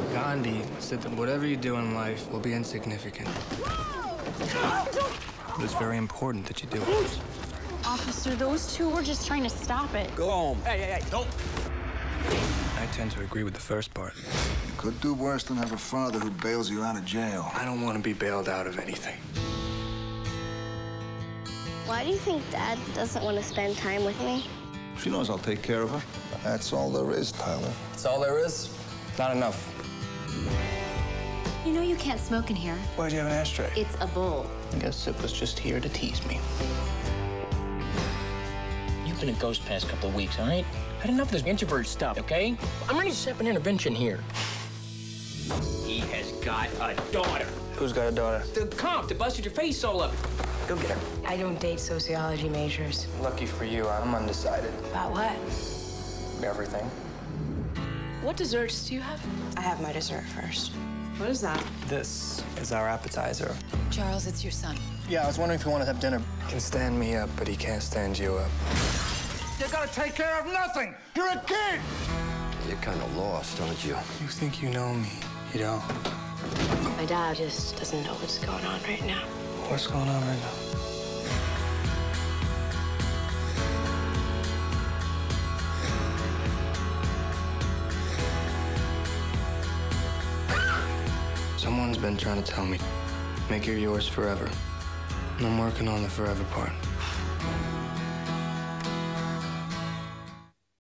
Gandhi said that whatever you do in life will be insignificant. But it's very important that you do it. Officer, those two were just trying to stop it. Go home. Hey, nope. I tend to agree with the first part. You could do worse than have a father who bails you out of jail. I don't want to be bailed out of anything. Why do you think Dad doesn't want to spend time with me? She knows I'll take care of her. That's all there is, Tyler. That's all there is? Not enough. You know you can't smoke in here. Why'd you have an ashtray? It's a bowl. I guess Zip was just here to tease me. You've been a ghost past couple of weeks, all right? I had enough of this introvert stuff, okay? I'm ready to set up an intervention here. He has got a daughter. Who's got a daughter? The cop that busted your face all up. Go get her. I don't date sociology majors. Lucky for you, I'm undecided. About what? Everything. What desserts do you have? I have my dessert first. What is that? This is our appetizer. Charles, it's your son. Yeah, I was wondering if you want to have dinner. He can stand me up, but he can't stand you up. You gotta take care of nothing. You're a kid. You're kind of lost, aren't you? You think you know me. You don't. My dad just doesn't know what's going on right now. What's going on right now? Someone's been trying to tell me, make her yours forever. And I'm working on the forever part.